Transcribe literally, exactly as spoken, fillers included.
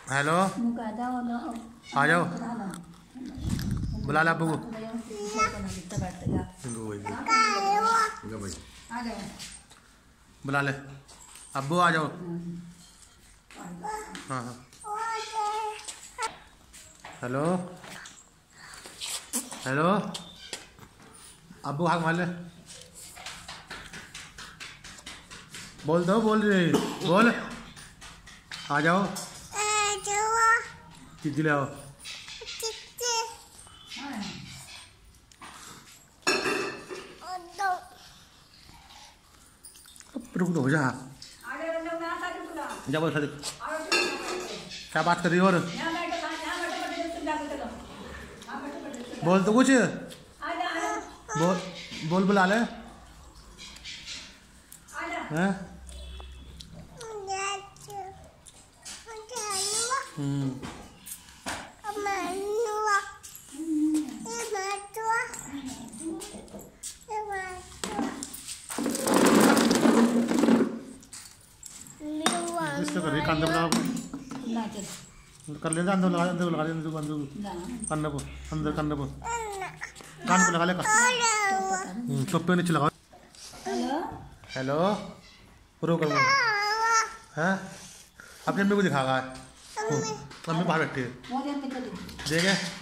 Hello, आ जाओ, बुला ला अब्बू को। बुला ले अब्बू, आ जाओ। हाँ हाँ, हेलो हेलो, अब्बू हाथ मार ले। बोल दो, बोल रही बोल। आ जाओ, चीज़ ले आओ। रुक दो, जा जा, बोल सदिक क्या बात कर रही हो? और बोल तो कुछ, बोल बोल, बुला ले। हैं? हम्म, इसको कर रही कांदे बना कर लेना। अंदर लगा, अंदर लगा दे, अंदर अंदर कान को, अंदर कान को, कान को लगा ले। चुप पे नीचे लगा। हेलो, प्रो करो हैं? अपने मम्मी को दिखागा। मम्मी बाहर बैठी है, देखे।